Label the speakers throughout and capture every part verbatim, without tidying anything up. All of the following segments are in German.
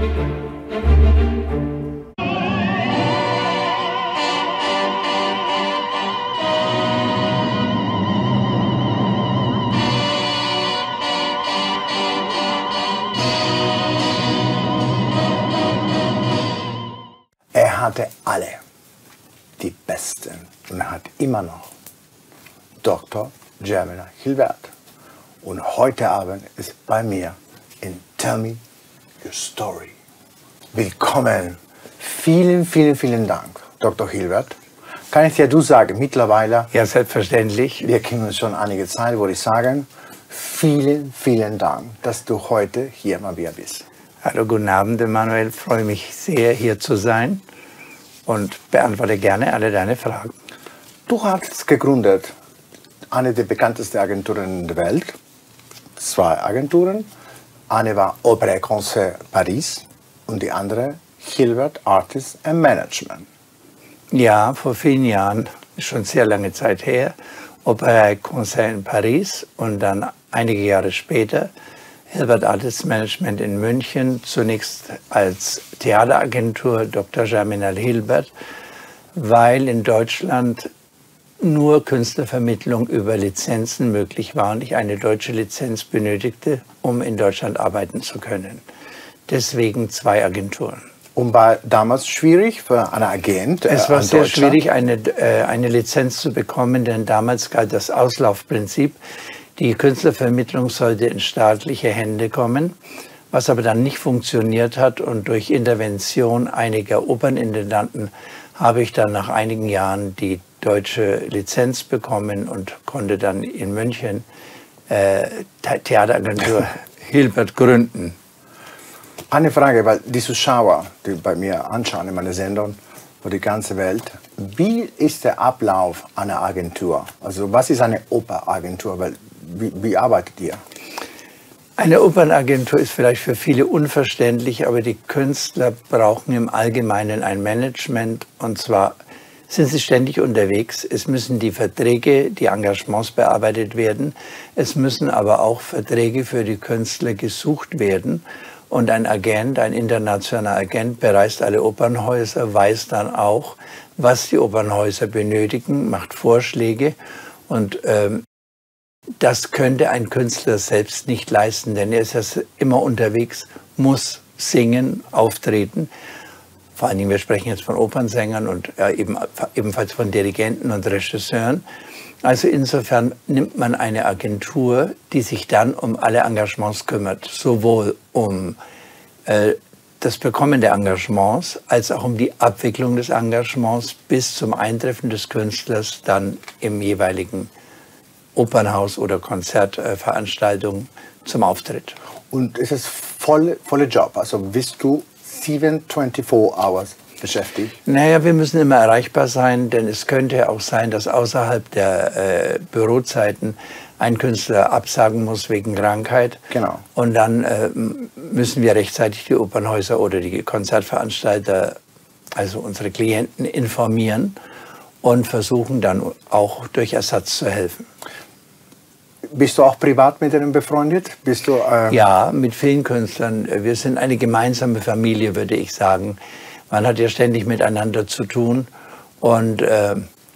Speaker 1: Er hatte alle, die Besten, und er hat immer noch Doktor Jermina Hilbert. Und heute Abend ist bei mir in Tell Me Your Story. Willkommen. Vielen, vielen, vielen Dank, Doktor Hilbert. Kann ich dir du sagen, mittlerweile...
Speaker 2: Ja, selbstverständlich.
Speaker 1: Wir kennen uns schon einige Zeit, würde ich sagen. Vielen, vielen Dank, dass du heute hier mal wieder bist.
Speaker 2: Hallo, guten Abend, Emanuel. Ich freue mich sehr, hier zu sein und beantworte gerne alle deine Fragen.
Speaker 1: Du hast gegründet eine der bekanntesten Agenturen der Welt. Zwei Agenturen. Eine war Opéra et Concert Paris und die andere Hilbert Artists and Management.
Speaker 2: Ja, vor vielen Jahren, ist schon sehr lange Zeit her, Opéra et Concert in Paris und dann einige Jahre später Hilbert Artists Management in München, zunächst als Theateragentur Doktor Jermina Hilbert, weil in Deutschland nur Künstlervermittlung über Lizenzen möglich war und ich eine deutsche Lizenz benötigte, um in Deutschland arbeiten zu können. Deswegen zwei Agenturen.
Speaker 1: Und war damals schwierig für einen Agent?
Speaker 2: Es war sehr schwierig, eine, äh, eine Lizenz zu bekommen, denn damals galt das Auslaufprinzip. Die Künstlervermittlung sollte in staatliche Hände kommen, was aber dann nicht funktioniert hat. Und durch Intervention einiger Opernintendanten habe ich dann nach einigen Jahren die deutsche Lizenz bekommen und konnte dann in München äh, Theateragentur Hilbert gründen.
Speaker 1: Eine Frage, weil die Zuschauer, die bei mir anschauen in meiner Sendung, für die ganze Welt, wie ist der Ablauf einer Agentur? Also was ist eine Operagentur? Weil, wie, wie arbeitet ihr?
Speaker 2: Eine Opernagentur ist vielleicht für viele unverständlich, aber die Künstler brauchen im Allgemeinen ein Management, und zwar sind sie ständig unterwegs. Es müssen die Verträge, die Engagements bearbeitet werden. Es müssen aber auch Verträge für die Künstler gesucht werden. Und ein Agent, ein internationaler Agent, bereist alle Opernhäuser, weiß dann auch, was die Opernhäuser benötigen, macht Vorschläge. Und ähm, das könnte ein Künstler selbst nicht leisten, denn er ist ja immer unterwegs, muss singen, auftreten. Vor allen Dingen, wir sprechen jetzt von Opernsängern und äh, eben, ebenfalls von Dirigenten und Regisseuren. Also insofern nimmt man eine Agentur, die sich dann um alle Engagements kümmert, sowohl um äh, das Bekommen der Engagements als auch um die Abwicklung des Engagements bis zum Eintreffen des Künstlers dann im jeweiligen Opernhaus oder Konzertveranstaltung äh, zum Auftritt.
Speaker 1: Und es ist voll, voller Job, also bist du vierundzwanzig Hours beschäftigt?
Speaker 2: Naja, wir müssen immer erreichbar sein, denn es könnte auch sein, dass außerhalb der äh, Bürozeiten ein Künstler absagen muss wegen Krankheit.
Speaker 1: Genau.
Speaker 2: Und dann äh, müssen wir rechtzeitig die Opernhäuser oder die Konzertveranstalter, also unsere Klienten, informieren und versuchen dann auch durch Ersatz zu helfen.
Speaker 1: Bist du auch privat mit denen befreundet? Bist du, äh
Speaker 2: ja, mit vielen Künstlern. Wir sind eine gemeinsame Familie, würde ich sagen. Man hat ja ständig miteinander zu tun. Und äh,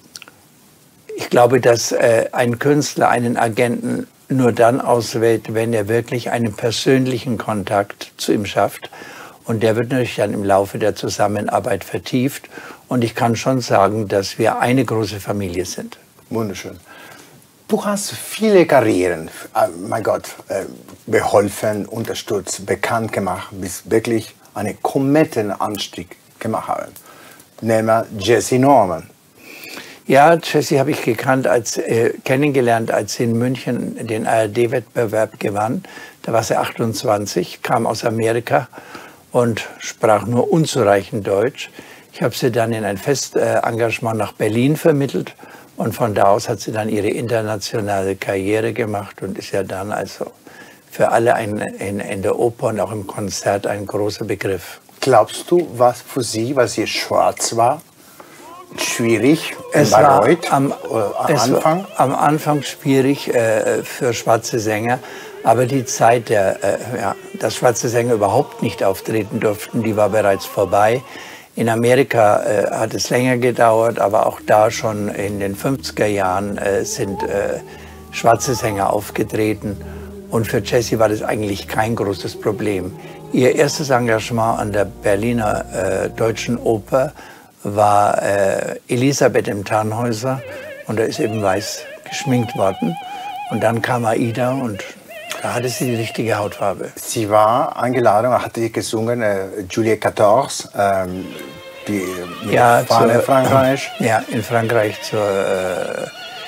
Speaker 2: ich glaube, dass äh, ein Künstler einen Agenten nur dann auswählt, wenn er wirklich einen persönlichen Kontakt zu ihm schafft. Und der wird natürlich dann im Laufe der Zusammenarbeit vertieft. Und ich kann schon sagen, dass wir eine große Familie sind.
Speaker 1: Wunderschön. Du hast viele Karrieren, äh, mein Gott, äh, geholfen, unterstützt, bekannt gemacht, bis wirklich einen Kometenanstieg gemacht haben. Nehmen wir Jessye Norman.
Speaker 2: Ja, Jessye habe ich gekannt, als, äh, kennengelernt, als sie in München den A R D-Wettbewerb gewann. Da war sie achtundzwanzig, kam aus Amerika und sprach nur unzureichend Deutsch. Ich habe sie dann in ein Festengagement nach Berlin vermittelt. Und von da aus hat sie dann ihre internationale Karriere gemacht und ist ja dann also für alle ein, in, in der Oper und auch im Konzert ein großer Begriff.
Speaker 1: Glaubst du, was für sie, weil sie schwarz war, schwierig
Speaker 2: es war
Speaker 1: Bayreuth,
Speaker 2: am,
Speaker 1: äh, am
Speaker 2: es
Speaker 1: Anfang?
Speaker 2: War am Anfang schwierig äh, für schwarze Sänger, Aber die Zeit, der, äh, ja, dass schwarze Sänger überhaupt nicht auftreten durften, die war bereits vorbei. In Amerika äh, hat es länger gedauert, aber auch da schon in den fünfziger Jahren äh, sind äh, schwarze Sänger aufgetreten. Und für Jessie war das eigentlich kein großes Problem. Ihr erstes Engagement an der Berliner äh, Deutschen Oper war äh, Elisabeth im Tannhäuser. Und da ist eben weiß geschminkt worden. Und dann kam Aida und da hatte sie die richtige Hautfarbe.
Speaker 1: Sie war eingeladen, hatte gesungen, äh, Juliette quatorze, ähm, die mit
Speaker 2: ja,
Speaker 1: Fahne
Speaker 2: zur,
Speaker 1: Frankreich.
Speaker 2: Ja, in Frankreich zur äh,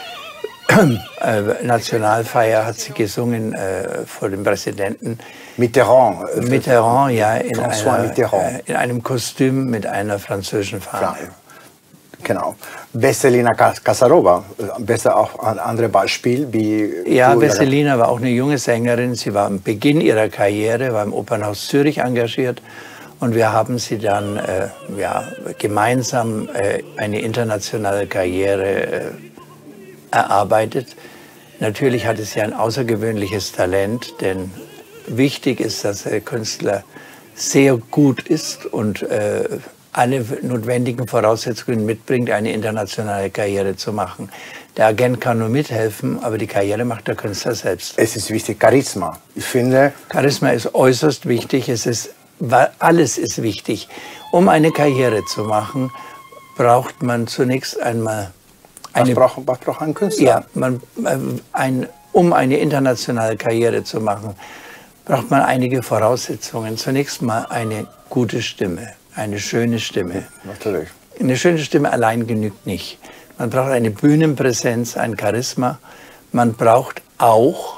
Speaker 2: äh, Nationalfeier hat sie gesungen äh, vor dem Präsidenten.
Speaker 1: Mitterrand.
Speaker 2: Äh, Mitterrand, ja, in,
Speaker 1: François
Speaker 2: einer,
Speaker 1: Mitterrand.
Speaker 2: Äh, in einem Kostüm mit einer französischen Fahne.
Speaker 1: Ja. Genau. Vesselina Kasarova, besser auch ein anderes Beispiel. Wie
Speaker 2: ja, Vesselina war auch eine junge Sängerin. Sie war am Beginn ihrer Karriere, war im Opernhaus Zürich engagiert. Und wir haben sie dann äh, ja, gemeinsam äh, eine internationale Karriere äh, erarbeitet. Natürlich hatte sie ein außergewöhnliches Talent, denn wichtig ist, dass der Künstler sehr gut ist und äh, alle notwendigen Voraussetzungen mitbringt, eine internationale Karriere zu machen. Der Agent kann nur mithelfen, aber die Karriere macht der Künstler selbst.
Speaker 1: Es ist wichtig, Charisma. Ich finde,
Speaker 2: Charisma ist äußerst wichtig. Es ist, alles ist wichtig. Um eine Karriere zu machen, braucht man zunächst einmal eine...
Speaker 1: Was braucht, was braucht ein Künstler?
Speaker 2: Ja, man, ein, um eine internationale Karriere zu machen, braucht man einige Voraussetzungen. Zunächst mal eine gute Stimme. Eine schöne Stimme.
Speaker 1: Natürlich.
Speaker 2: Eine schöne Stimme allein genügt nicht. Man braucht eine Bühnenpräsenz, ein Charisma. Man braucht auch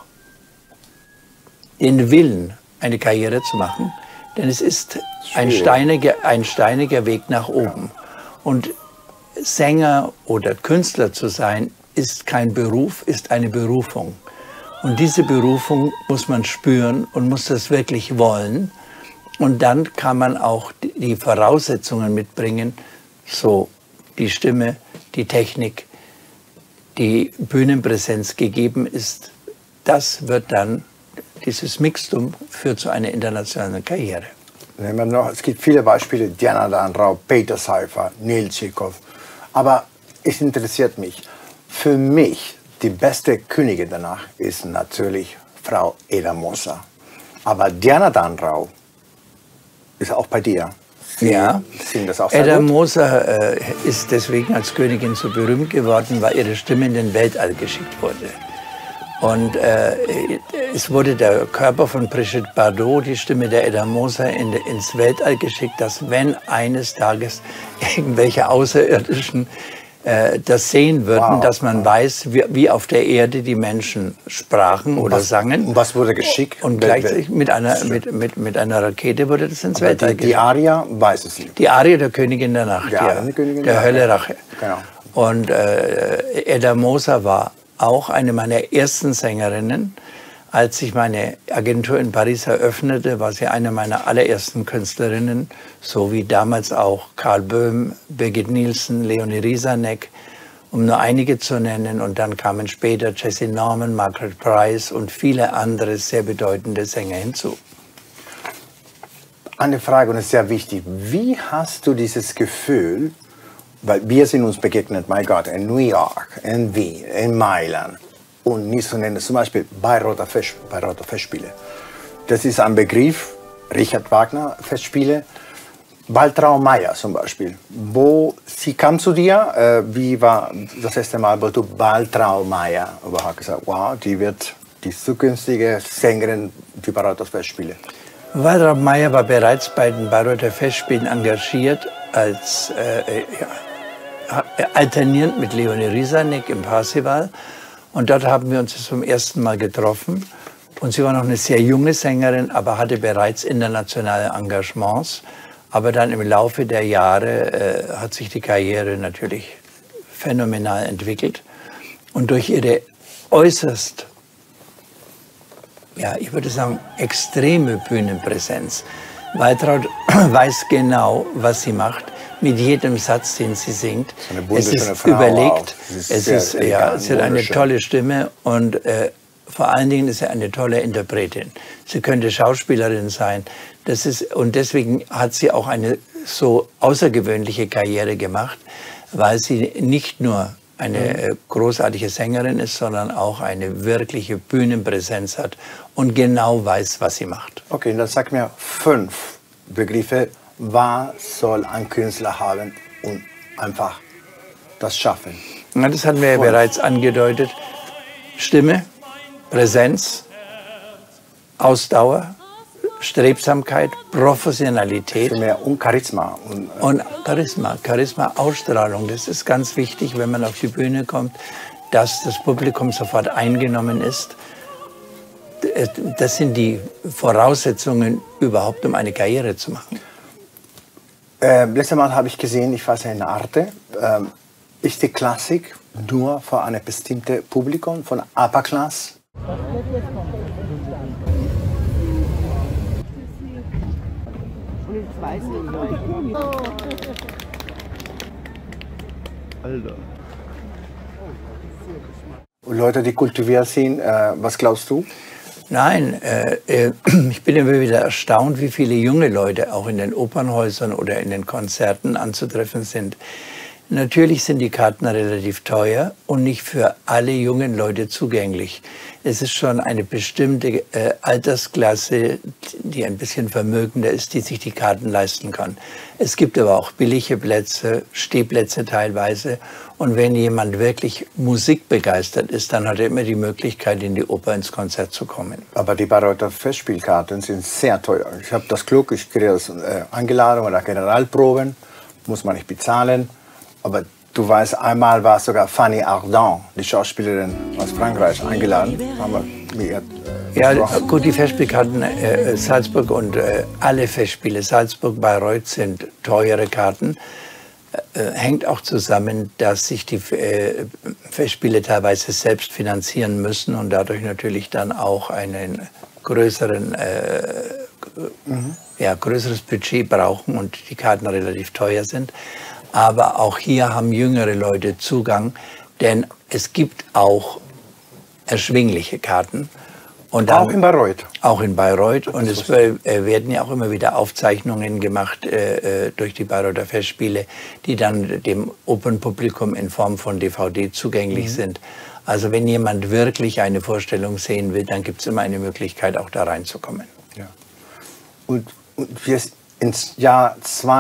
Speaker 2: den Willen, eine Karriere zu machen. Denn es ist ein steiniger, ein steiniger Weg nach oben. Und Sänger oder Künstler zu sein, ist kein Beruf, ist eine Berufung. Und diese Berufung muss man spüren und muss das wirklich wollen. Und dann kann man auch die Voraussetzungen mitbringen, so die Stimme, die Technik, die Bühnenpräsenz gegeben ist. Das wird dann, dieses Mixtum führt zu einer internationalen Karriere.
Speaker 1: Nehmen wir noch, es gibt viele Beispiele, Diana Danrau, Peter Seifer, Neil Tschikow. Aber es interessiert mich, für mich die beste Königin danach ist natürlich Frau Eda Moser. Aber Diana Danrau ist auch bei dir. Sie
Speaker 2: ja,
Speaker 1: singen das auch sehr
Speaker 2: Eda
Speaker 1: gut.
Speaker 2: Moser äh, ist deswegen als Königin so berühmt geworden, weil ihre Stimme in den Weltall geschickt wurde. Und äh, es wurde der Körper von Brigitte Bardot, die Stimme der Eda Moser, in, ins Weltall geschickt, dass wenn eines Tages irgendwelche Außerirdischen äh, das sehen würden,
Speaker 1: Wow.
Speaker 2: dass man weiß, wie, wie auf der Erde die Menschen sprachen oder
Speaker 1: was,
Speaker 2: sangen.
Speaker 1: Und was wurde geschickt?
Speaker 2: Und gleichzeitig mit einer, mit, mit, mit einer Rakete wurde das ins
Speaker 1: Aber
Speaker 2: Weltall
Speaker 1: die,
Speaker 2: geschickt.
Speaker 1: die Aria weiß es nicht.
Speaker 2: Die Arie der Königin der Nacht,
Speaker 1: Die
Speaker 2: ja,
Speaker 1: Arie der Königin
Speaker 2: der
Speaker 1: der
Speaker 2: Hölle
Speaker 1: Nacht.
Speaker 2: Rache.
Speaker 1: Genau.
Speaker 2: Und äh, Eda Moser war auch eine meiner ersten Sängerinnen. Als ich meine Agentur in Paris eröffnete, war sie eine meiner allerersten Künstlerinnen, so wie damals auch Karl Böhm, Birgit Nilsson, Leonie Riesanek, um nur einige zu nennen. Und dann kamen später Jessie Norman, Margaret Price und viele andere sehr bedeutende Sänger hinzu.
Speaker 1: Eine Frage, und es ist sehr wichtig. Wie hast du dieses Gefühl, weil wir sind uns begegnet, mein Gott, in New York, in Wien, in Mailand und nicht zu nennen, zum Beispiel Bayreuther Fest, Bayreuther Festspiele. Das ist ein Begriff, Richard Wagner Festspiele, Waltraud Meier zum Beispiel. Wo sie kam zu dir, äh, wie war das erste Mal, wo du Waltraud Meier überhaupt gesagt, wow, die wird die zukünftige Sängerin für Bayreuther Festspiele?
Speaker 2: Waltraud Meier war bereits bei den Bayreuther Festspielen engagiert als äh, ja, alternierend mit Leonie Riesanek im Parsival. Und dort haben wir uns zum ersten Mal getroffen. Und sie war noch eine sehr junge Sängerin, aber hatte bereits internationale Engagements. Aber dann im Laufe der Jahre äh, hat sich die Karriere natürlich phänomenal entwickelt. Und durch ihre äußerst, ja, ich würde sagen, extreme Bühnenpräsenz. Waltraud weiß genau, was sie macht. Mit jedem Satz, den sie singt.
Speaker 1: So
Speaker 2: es ist
Speaker 1: Frau
Speaker 2: überlegt.
Speaker 1: auch. Es ist,
Speaker 2: es ist ja, sie hat eine tolle Stimme und äh, vor allen Dingen ist sie eine tolle Interpretin. Sie könnte Schauspielerin sein. Das ist, und deswegen hat sie auch eine so außergewöhnliche Karriere gemacht, weil sie nicht nur eine großartige Sängerin ist, sondern auch eine wirkliche Bühnenpräsenz hat und genau weiß, was sie macht.
Speaker 1: Okay, dann sag mir fünf Begriffe. Was soll ein Künstler haben und einfach das schaffen?
Speaker 2: Na, das hatten wir ja bereits angedeutet. Stimme, Präsenz, Ausdauer, Strebsamkeit, Professionalität.
Speaker 1: Mehr und Charisma. Und,
Speaker 2: äh und Charisma, Charisma, Ausstrahlung. Das ist ganz wichtig, wenn man auf die Bühne kommt, dass das Publikum sofort eingenommen ist. Das sind die Voraussetzungen überhaupt, um eine Karriere zu machen.
Speaker 1: Äh, letztes Mal habe ich gesehen, ich war in Arte, äh, ist die Klassik nur für ein bestimmtes Publikum von Upper Class? Alter. Und Leute, die kultiviert sind, äh, was glaubst du?
Speaker 2: Nein, äh, ich bin immer wieder erstaunt, wie viele junge Leute auch in den Opernhäusern oder in den Konzerten anzutreffen sind. Natürlich sind die Karten relativ teuer und nicht für alle jungen Leute zugänglich. Es ist schon eine bestimmte äh, Altersklasse, die ein bisschen vermögender ist, die sich die Karten leisten kann. Es gibt aber auch billige Plätze, Stehplätze teilweise. Und wenn jemand wirklich musikbegeistert ist, dann hat er immer die Möglichkeit, in die Oper ins Konzert zu kommen.
Speaker 1: Aber die Bayreuther Festspielkarten sind sehr teuer. Ich habe das Glück, ich kriege das äh, eingeladen oder Generalproben, muss man nicht bezahlen. Aber du weißt, einmal war sogar Fanny Ardant, die Schauspielerin aus Frankreich, eingeladen. Haben wir mit ihr, äh,
Speaker 2: ja, gut, die Festspielkarten äh, Salzburg und äh, alle Festspiele Salzburg, Bayreuth sind teure Karten. Äh, hängt auch zusammen, dass sich die äh, Festspiele teilweise selbst finanzieren müssen und dadurch natürlich dann auch einen größeren, äh, mhm. ja, größeres Budget brauchen und die Karten relativ teuer sind. Aber auch hier haben jüngere Leute Zugang, denn es gibt auch erschwingliche Karten. Und dann,
Speaker 1: auch in Bayreuth?
Speaker 2: Auch in Bayreuth. Und es äh, werden ja auch immer wieder Aufzeichnungen gemacht äh, durch die Bayreuther Festspiele, die dann dem Opernpublikum in Form von D V D zugänglich mhm. sind. Also wenn jemand wirklich eine Vorstellung sehen will, dann gibt es immer eine Möglichkeit, auch da reinzukommen.
Speaker 1: Ja. Und, und wir ins Jahr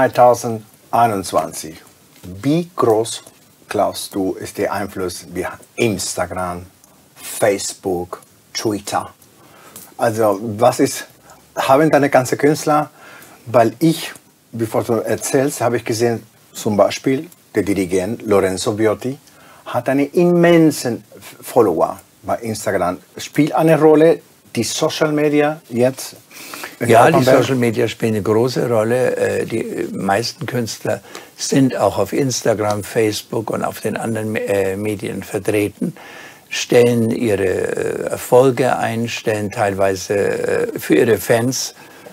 Speaker 1: zweitausendeinundzwanzig. Wie groß, glaubst du, ist der Einfluss wie Instagram, Facebook, Twitter? Also was ist, haben deine ganzen Künstler, weil ich, bevor du erzählst, habe ich gesehen, zum Beispiel der Dirigent Lorenzo Viotti hat einen immensen Follower bei Instagram. Spielt eine Rolle die Social Media jetzt?
Speaker 2: Ja, die Social Media spielen eine große Rolle. Die meisten Künstler sind auch auf Instagram, Facebook und auf den anderen Medien vertreten, stellen ihre Erfolge ein, stellen teilweise für ihre Fans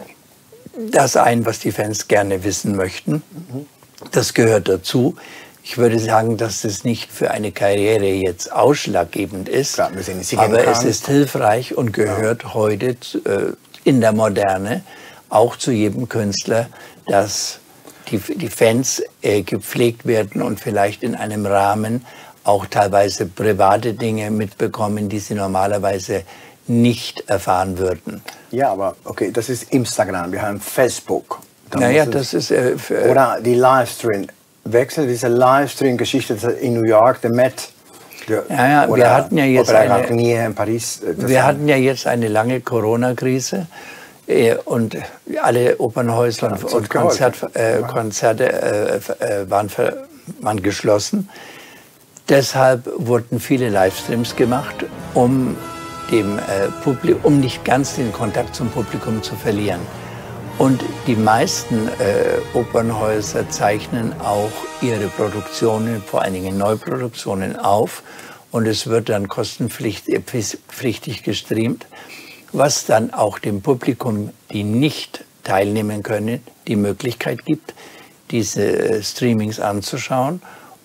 Speaker 2: das ein, was die Fans gerne wissen möchten. Das gehört dazu. Ich würde sagen, dass das nicht für eine Karriere jetzt ausschlaggebend ist, Klar, aber es ist hilfreich und gehört ja. heute äh, in der Moderne auch zu jedem Künstler, dass die, die Fans äh, gepflegt werden und vielleicht in einem Rahmen auch teilweise private Dinge mitbekommen, die sie normalerweise nicht erfahren würden.
Speaker 1: Ja, aber okay, das ist Instagram, wir haben Facebook.
Speaker 2: Naja, das ist... Äh, für,
Speaker 1: oder die Livestream. Wechsel diese Livestream-Geschichte in New York, der Met. Der,
Speaker 2: ja, ja, wir hatten ja jetzt eine,
Speaker 1: in Paris.
Speaker 2: Wir hatten ja jetzt eine lange Corona-Krise äh, und alle Opernhäuser ja, und Konzert, äh, Konzerte äh, äh, waren, für, waren geschlossen. Deshalb wurden viele Livestreams gemacht, um, dem, äh, Publikum, um nicht ganz den Kontakt zum Publikum zu verlieren. Und die meisten äh, Opernhäuser zeichnen auch ihre Produktionen, vor allen Dingen Neuproduktionen, auf. Und es wird dann kostenpflichtig gestreamt, was dann auch dem Publikum, die nicht teilnehmen können, die Möglichkeit gibt, diese Streamings anzuschauen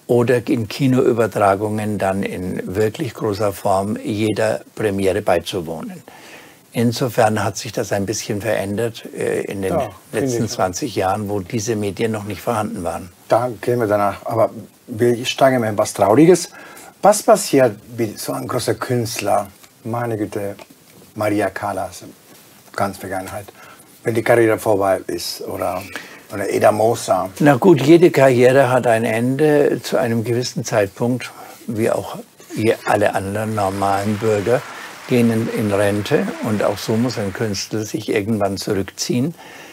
Speaker 2: oder in Kinoübertragungen dann in wirklich großer Form jeder Premiere beizuwohnen. Insofern hat sich das ein bisschen verändert äh, in den
Speaker 1: ja,
Speaker 2: letzten zwanzig Jahren, wo diese Medien noch nicht vorhanden waren.
Speaker 1: Da gehen wir danach. Aber wir steigen in etwas Trauriges. Was passiert mit so einem großen Künstler, meine Güte, Maria Callas, ganz Vergangenheit, wenn die Karriere vorbei ist, oder, oder Eda Moser?
Speaker 2: Na gut, jede Karriere hat ein Ende zu einem gewissen Zeitpunkt, wie auch alle anderen normalen Bürger, gehen in, in Rente, und auch so muss ein Künstler sich irgendwann zurückziehen.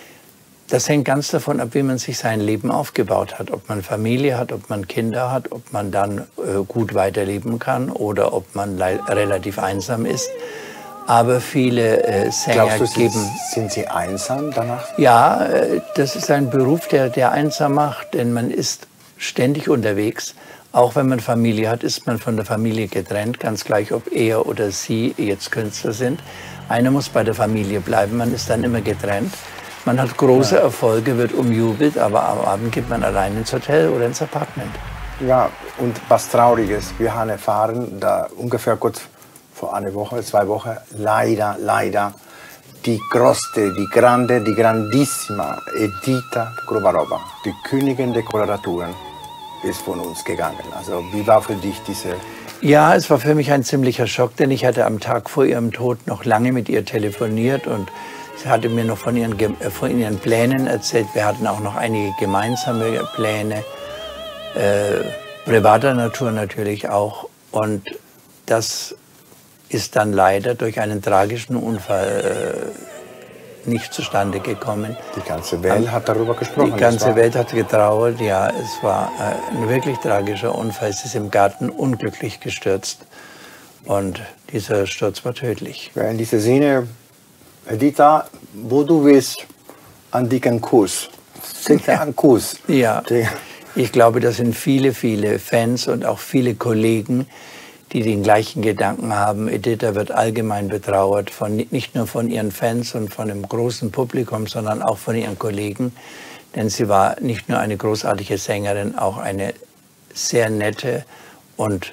Speaker 2: Das hängt ganz davon ab, wie man sich sein Leben aufgebaut hat. Ob man Familie hat, ob man Kinder hat, ob man dann äh, gut weiterleben kann oder ob man relativ einsam ist. Aber viele äh, Sänger
Speaker 1: Glaubst du,
Speaker 2: geben...
Speaker 1: Sind, sind sie einsam danach?
Speaker 2: Ja, äh, das ist ein Beruf, der, der einsam macht, denn man ist ständig unterwegs. Auch wenn man Familie hat, ist man von der Familie getrennt, ganz gleich, ob er oder sie jetzt Künstler sind. Einer muss bei der Familie bleiben, man ist dann immer getrennt. Man hat große Erfolge, wird umjubelt, aber am Abend geht man allein ins Hotel oder ins Apartment.
Speaker 1: Ja, und was Trauriges, wir haben erfahren, da ungefähr kurz vor einer Woche, zwei Wochen, leider, leider, die größte, die grande, die grandissima Edita Grubarova, die Königin der Koloraturen, ist von uns gegangen. Also wie war für dich diese...
Speaker 2: Ja, es war für mich ein ziemlicher Schock, denn ich hatte am Tag vor ihrem Tod noch lange mit ihr telefoniert und sie hatte mir noch von ihren, von ihren Plänen erzählt. Wir hatten auch noch einige gemeinsame Pläne, äh, privater Natur natürlich auch. Und das ist dann leider durch einen tragischen Unfall äh, nicht zustande gekommen.
Speaker 1: Die ganze Welt hat darüber gesprochen.
Speaker 2: Die ganze Welt hat getrauert, ja. Es war äh, ein wirklich tragischer Unfall. Es ist im Garten unglücklich gestürzt. Und dieser Sturz war tödlich.
Speaker 1: Ja, in dieser Szene, Edita, wo du willst, einen dicken Kuss. Sicher ja. einen Kuss.
Speaker 2: Ja, ich glaube, das sind viele, viele Fans und auch viele Kollegen, die den gleichen Gedanken haben. Edita wird allgemein betrauert, von, nicht nur von ihren Fans und von dem großen Publikum, sondern auch von ihren Kollegen. Denn sie war nicht nur eine großartige Sängerin, auch eine sehr nette und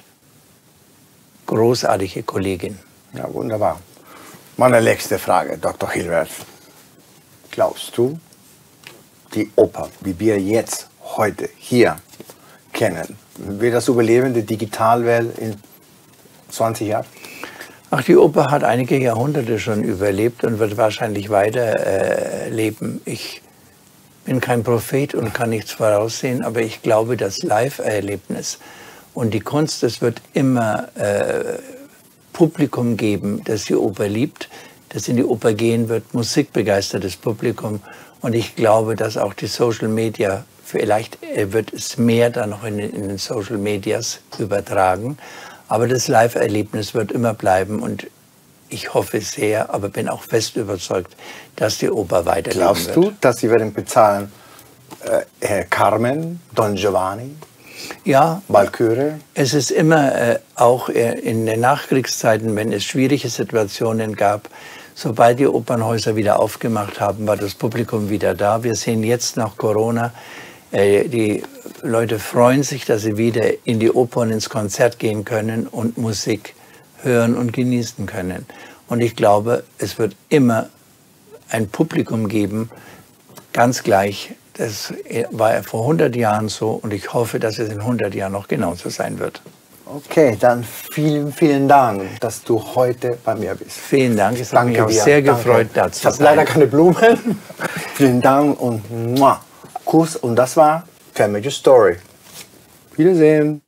Speaker 2: großartige Kollegin.
Speaker 1: Ja, wunderbar. Meine letzte Frage, Doktor Hilbert. Glaubst du, die Oper, wie wir jetzt heute hier kennen, wird das überleben, die Digitalwelt in zwanzig Jahren?
Speaker 2: Ach, die Oper hat einige Jahrhunderte schon überlebt und wird wahrscheinlich weiter äh, leben. Ich bin kein Prophet und kann nichts voraussehen, aber ich glaube, das Live-Erlebnis und die Kunst, es wird immer äh, Publikum geben, das die Oper liebt, das in die Oper gehen wird, musikbegeistertes Publikum. Und ich glaube, dass auch die Social Media, vielleicht wird es mehr dann noch in, in den Social Medias übertragen, aber das Live-Erlebnis wird immer bleiben und ich hoffe sehr, aber bin auch fest überzeugt, dass die Oper weiterleben
Speaker 1: Glaubst
Speaker 2: wird.
Speaker 1: du, dass sie werden bezahlen, äh, Herr Carmen, Don Giovanni?
Speaker 2: Ja,
Speaker 1: Walküre?
Speaker 2: Es ist immer äh, auch in den Nachkriegszeiten, wenn es schwierige Situationen gab, sobald die Opernhäuser wieder aufgemacht haben, war das Publikum wieder da. Wir sehen jetzt nach Corona, äh, die Leute freuen sich, dass sie wieder in die Oper und ins Konzert gehen können und Musik hören und genießen können. Und ich glaube, es wird immer ein Publikum geben, ganz gleich. Das war vor hundert Jahren so und ich hoffe, dass es in hundert Jahren noch genauso sein wird.
Speaker 1: Okay, dann vielen, vielen Dank, dass du heute bei mir bist.
Speaker 2: Vielen Dank, es hat mich auch
Speaker 1: dir.
Speaker 2: sehr
Speaker 1: Danke.
Speaker 2: gefreut, da zu
Speaker 1: Ich habe
Speaker 2: sein.
Speaker 1: leider keine Blumen. Vielen Dank und muah, Kuss. Und das war Family Story. Wiedersehen.